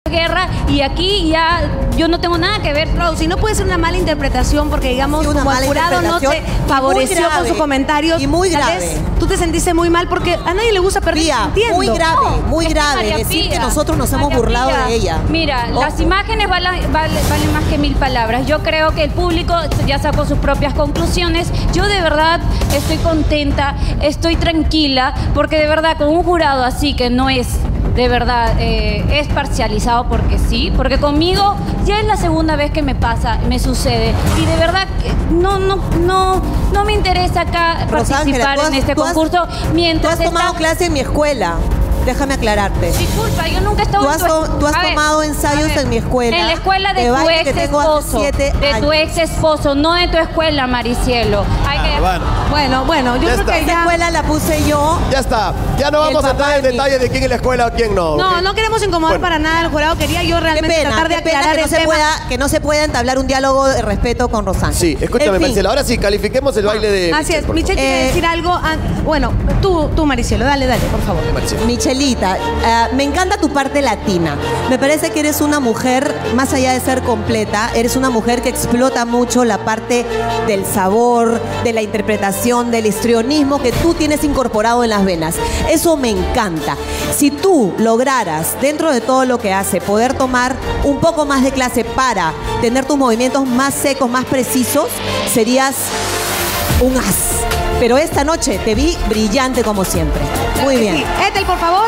guerra y aquí ya yo no tengo nada que ver. Rosy, no puede ser una mala interpretación porque, digamos, Sí, como el jurado no te favoreció con sus comentarios. Y muy tal grave. vez tú te sentiste muy mal porque a nadie le gusta perder. Pía, entiendo. muy grave, muy Es que grave. María Decir Pía, que nosotros nos hemos María burlado Pía, de ella. Mira, Ojo. las imágenes valen más que 1000 palabras. Yo creo que el público ya sacó sus propias conclusiones. Yo de verdad estoy contenta, estoy tranquila, porque de verdad con un jurado así que no es de verdad es parcializado porque sí, porque conmigo ya es la segunda vez que me pasa, me sucede y de verdad que no me interesa acá participar en este concurso mientras tú has tomado clase en mi escuela. Déjame aclararte. Disculpa, yo nunca he estado Tú has tomado ensayos en mi escuela. En la escuela de tu baile que ex tengo hace esposo. 7 De tu años. ex esposo, no de tu escuela, Maricielo. Bueno, yo Ya creo está. que Esa ya... escuela la puse yo. Ya está. Ya no vamos a entrar en detalle de quién es la escuela o quién no. No, ¿ok? no queremos incomodar para nada al jurado. Quería yo Qué realmente pena, tratar de qué pena aclarar que no el se tema. que no se pueda entablar un diálogo de respeto con Rosángela. Sí, escúchame, En fin. Marcela. Ahora sí, califiquemos el baile de Así es, por Michelle favor. quiere decir algo. Bueno, tú, Maricielo, dale, por favor. Marcela. Michelita, me encanta tu parte latina. Me parece que eres una mujer, más allá de ser completa, eres una mujer que explota mucho la parte del sabor, de la interpretación, del histrionismo que tú tienes incorporado en las venas. Eso me encanta. Si tú lograras, dentro de todo lo que hace, poder tomar un poco más de clase para tener tus movimientos más secos, más precisos, serías un as. Pero esta noche te vi brillante como siempre. Muy bien. Sí. Ethel, por favor.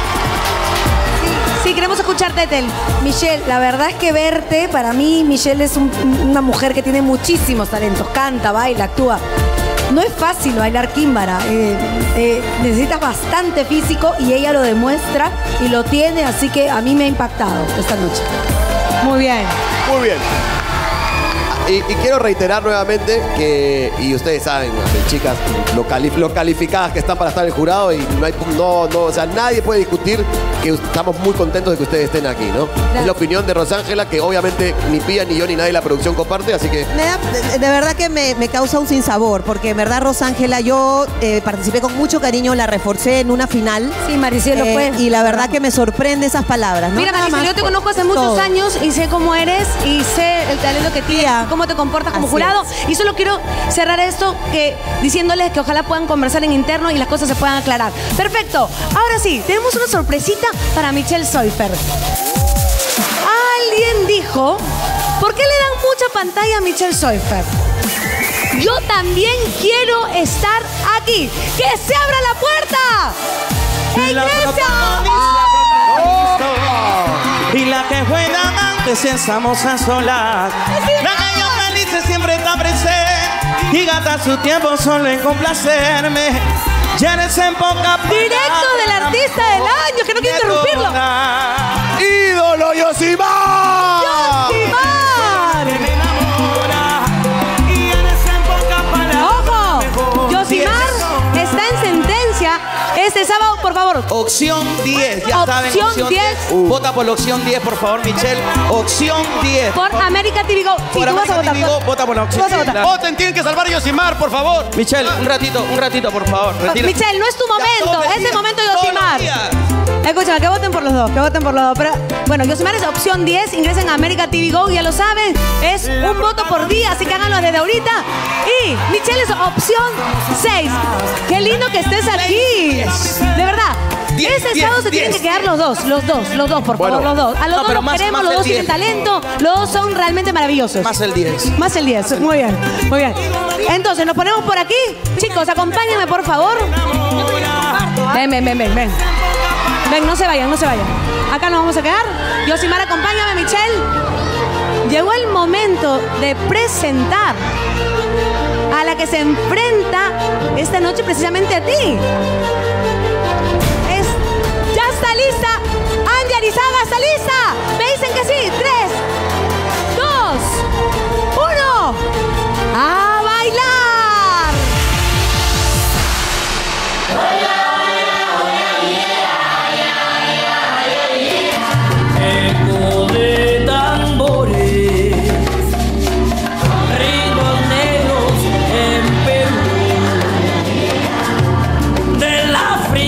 Sí, queremos escucharte, Ethel. Michelle, la verdad es que verte, para mí, Michelle es una mujer que tiene muchísimos talentos. Canta, baila, actúa. No es fácil bailar químbara. Necesitas bastante físico y ella lo demuestra y lo tiene, así que a mí me ha impactado esta noche. Muy bien. Muy bien. Y quiero reiterar nuevamente que, y ustedes saben, chicas, lo calificadas que están para estar en el jurado y o sea, nadie puede discutir que estamos muy contentos de que ustedes estén aquí, ¿no? Es la opinión de Rosángela, que obviamente ni Pía, ni yo, ni nadie de la producción comparte, así que... De verdad que me causa un sinsabor, porque en verdad, Rosángela, yo participé con mucho cariño, la reforcé en una final. Sí, Maricielo fue. Y la verdad que me sorprende esas palabras, ¿no? Mira, Nada Maricielo, más yo te por conozco hace todo. muchos años y sé cómo eres y sé el talento que tienes, cómo te comportas como Así jurado. Y solo quiero cerrar esto diciéndoles que ojalá puedan conversar en interno y las cosas se puedan aclarar. Perfecto. Ahora sí, tenemos una sorpresita para Michelle Seufer. Alguien dijo, ¿por qué le dan mucha pantalla a Michelle Seufer? Yo también quiero estar aquí. ¡Que se abra la puerta! ¡Iglesia! Y la que fue antes estamos a solas. La que yo feliz siempre está presente y gasta su tiempo solo en complacerme. Ya eres en poca palabra. Directo del artista del año, que no quiero interrumpirlo. ¡Ídolo Yosimar! ¡Yosimar! Me enamora y eres en poca palabra. ¡Ojo! Yosimar está en sentencia este sábado, por favor. Opción 10, ya saben. Opción 10. Vota por la opción 10, por favor, Michelle. Opción 10. Por América TV Go. Sí, Por tú vas a América votar. TV Go, vota por la opción Tú vas a 10. votar. Voten, tienen que salvar a Yosimar, por favor. Michelle, un ratito, por favor. Retírate. Michelle, no es tu momento. todos los Es el días, momento de todos Yosimar. los días. Escúchame, que voten por los dos, Pero, bueno, Yosimar es opción 10. Ingresen a América TV Go, ya lo saben. Es un voto por día, así que háganlo desde ahorita. Y Michelle es opción 6. Qué lindo que estés aquí. De verdad. Ese sábado se tienen que quedar los dos, por favor, los dos. A los dos pero los más queremos, los el dos 10, tienen talento, los dos son realmente maravillosos. Más el 10. Más el 10, muy bien, muy bien. Entonces, nos ponemos por aquí. Chicos, acompáñenme, por favor. Ven. Ven, no se vayan. Acá nos vamos a quedar. Yosimar, acompáñame, Michelle. Llegó el momento de presentar a la que se enfrenta esta noche precisamente a ti. ¿Ya está lista? Angie Arizaga, ¿está lista? Me dicen que sí. 3, 2, 1. ¡A bailar! Eco de tambores, ritmos negros en Perú, del África.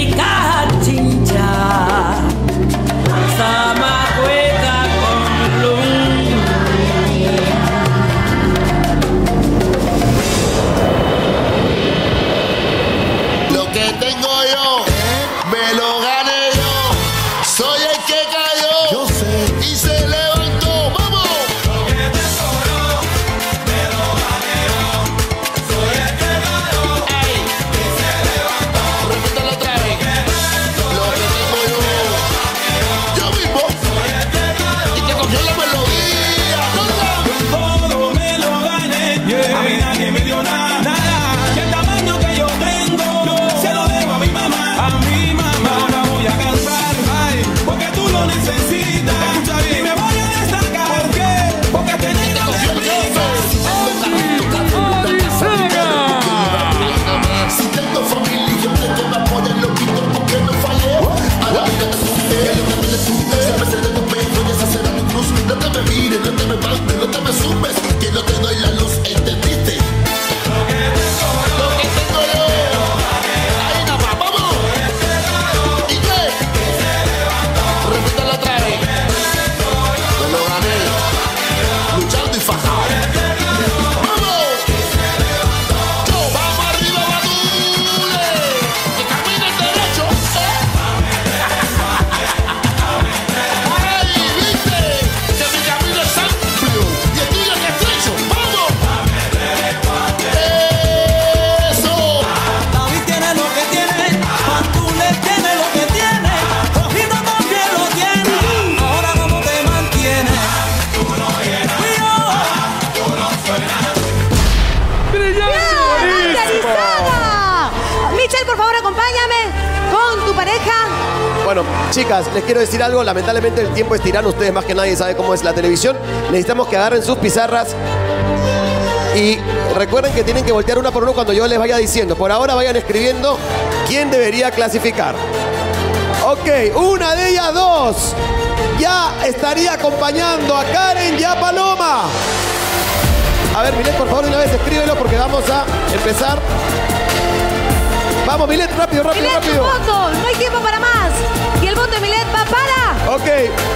Bueno, chicas, les quiero decir algo. Lamentablemente el tiempo es tirano. Ustedes más que nadie saben cómo es la televisión. Necesitamos que agarren sus pizarras. Y recuerden que tienen que voltear una por uno cuando yo les vaya diciendo. Por ahora vayan escribiendo quién debería clasificar. Ok, una de ellas dos ya estaría acompañando a Karen y a Paloma. A ver, Milet, por favor, de una vez escríbelo porque vamos a empezar. Vamos, Milet, rápido, rápido, Milet, rápido. tu voto, no hay tiempo para más. Y el voto de Milet va para... Ok.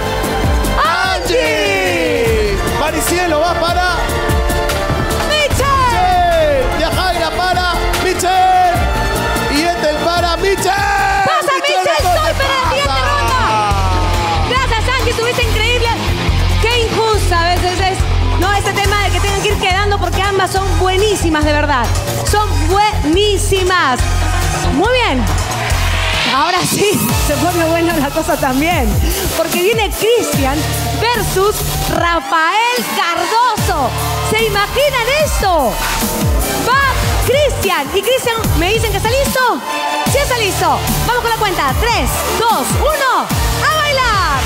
¡Angie! Maricielo va para... ¡Michelle! Yajaira para... ¡Michelle! Y Ethel para... ¡Michelle! ¡Pasa, Michelle! ¡Estoy para la siguiente ronda! Gracias, Angie, estuviste increíble. Qué injusta a veces es... No, este tema de que tengan que ir quedando porque ambas son buenísimas, de verdad. Son buenísimas. Muy bien. Ahora sí, se pone buena la cosa también. Porque viene Cristian versus Rafael Cardoso. ¿Se imaginan esto? Va Cristian. Y Cristian, ¿me dicen que está listo? Sí está listo. Vamos con la cuenta. 3, 2, 1. ¡A bailar!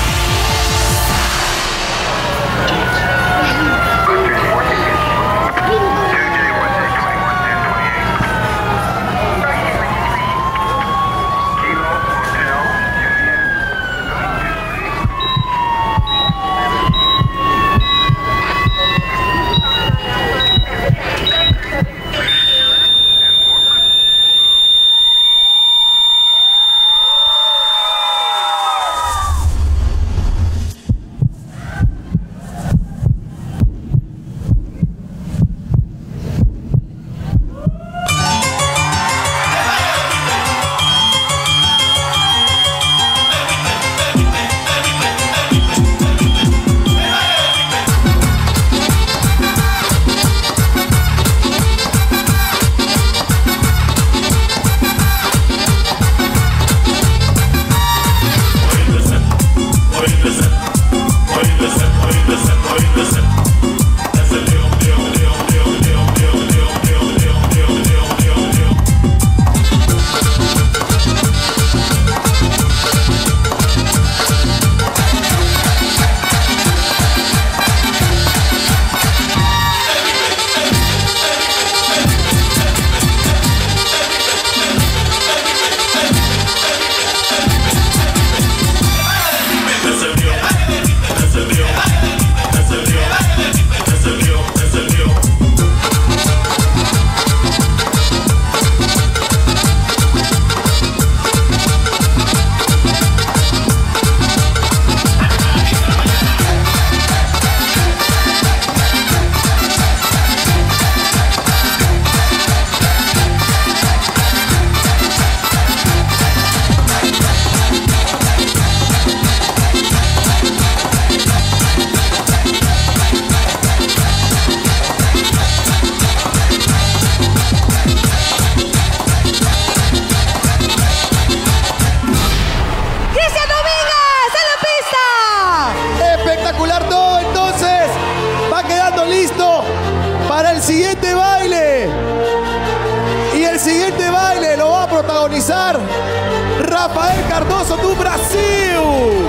Rafael Cardoso do Brasil.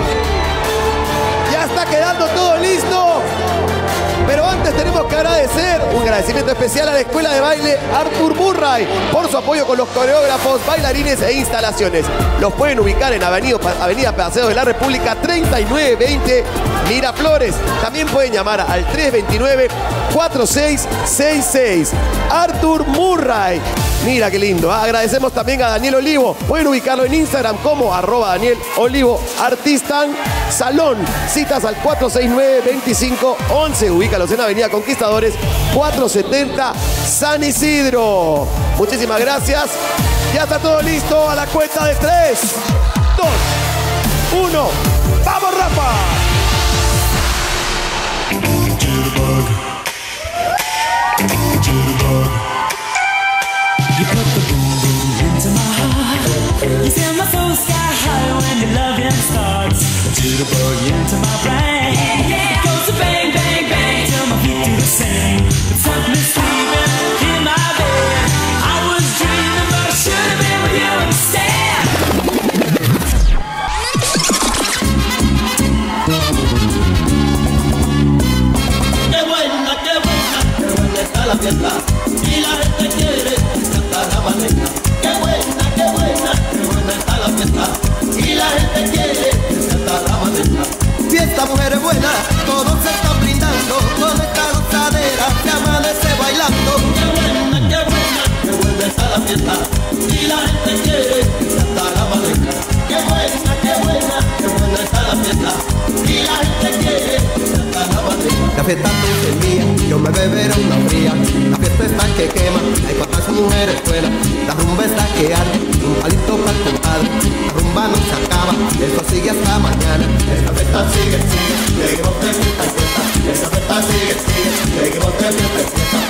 Ya está quedando todo listo. Pero antes tenemos que agradecer, un agradecimiento especial a la Escuela de Baile Arthur Murray por su apoyo con los coreógrafos, bailarines e instalaciones. Los pueden ubicar en Avenida Paseo de la República 3920 Miraflores. También pueden llamar al 329-4666. Arthur Murray. Mira qué lindo. Agradecemos también a Daniel Olivo. Pueden ubicarlo en Instagram como @Daniel Olivo Artistan Salón. Citas al 469-2511. Ubícalos en Avenida Conquistadores 470 San Isidro. Muchísimas gracias. Ya está todo listo. A la cuenta de 3, 2, 1. ¡Vamos, Rafa! You put the boom boom into my heart. You send my soul sky high when your loving starts. Jitterbug into my brain. It goes to bang bang bang till my feet do the same. It took me sleeping in my bed. I was dreaming, but I should have been with you instead. buena, todos se están brindando, con esta gozadera se amanece bailando. Qué buena está la fiesta, y la gente quiere hasta la maneja. Qué buena está la fiesta, y la gente quiere hasta la maneja. La fiesta es mía, yo me beberé una fría. La fiesta está que quema, hay cuantas mujeres buenas. La rumba está que arde, un palito para el compadre. La rumba no se acaba, eso sigue hasta mañana. Esta fiesta sigue, seguimos de fiesta en fiesta. Esta fiesta sigue, seguimos de fiesta en fiesta.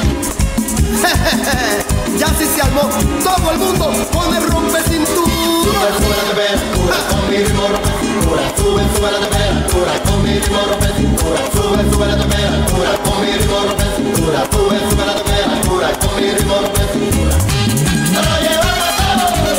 Ya sí se armó, todo el mundo con el rompe cintura. Sube la temperatura, con mi ritmo rompe cintura. Sube la temperatura, con mi ritmo rompe cintura. Sube la temperatura, con mi ritmo rompe cintura. Sube la temperatura, con mi ritmo rompe cintura. ¡No lo llevamos todo!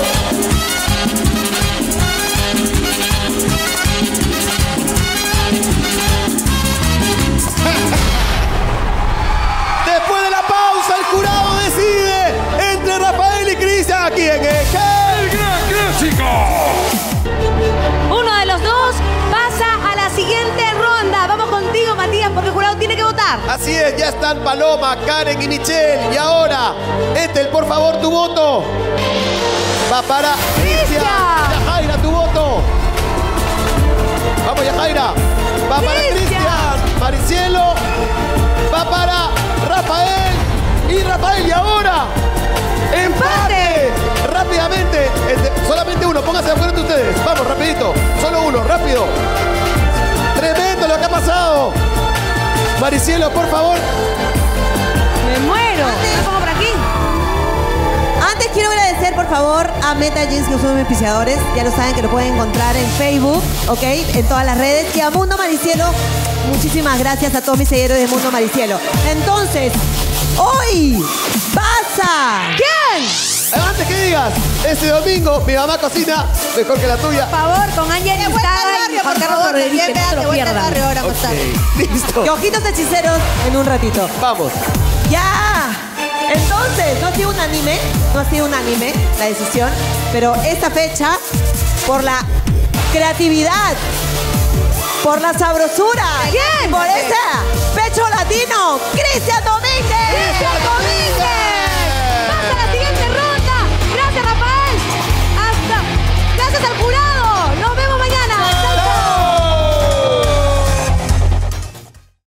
Después de la pausa, el jurado decide entre Rafael y Cristian. ¿Quién es? ¡El gran clásico! Uno de los dos pasa a la siguiente ronda. Vamos contigo, Matías, porque el jurado tiene que votar. Así es, ya están Paloma, Karen y Michelle. Y ahora, Ethel, por favor, tu voto. Va para Cristian. Yajaira, tu voto. Vamos, Yajaira. Va para Cristian. Maricielo. Va para Rafael. Y Rafael, y ahora. ¡Empate! Rápidamente. Solamente uno. Pónganse de acuerdo entre ustedes. Vamos, rapidito. Solo uno, rápido. Tremendo lo que ha pasado. Maricielo, por favor. Me muero. Me pongo por aquí. Antes quiero agradecer, por favor, a Meta Jeans, que son mis auspiciadores. Ya lo saben que lo pueden encontrar en Facebook, ¿ok? En todas las redes. Y a Mundo Maricielo, muchísimas gracias a todos mis seguidores de Mundo Maricielo. Entonces, hoy pasa. ¿Quién? Antes que digas, este domingo mi mamá cocina mejor que la tuya. Por favor, con Ángel Instaga y Juan Carlos Rodríguez, no se lo pierdan. Listo. Y ojitos hechiceros en un ratito. Vamos. ¡Ya! Entonces, no ha sido unánime la decisión, pero esta fecha, por la creatividad, por la sabrosura, ¿quién? por ese pecho latino, Cristian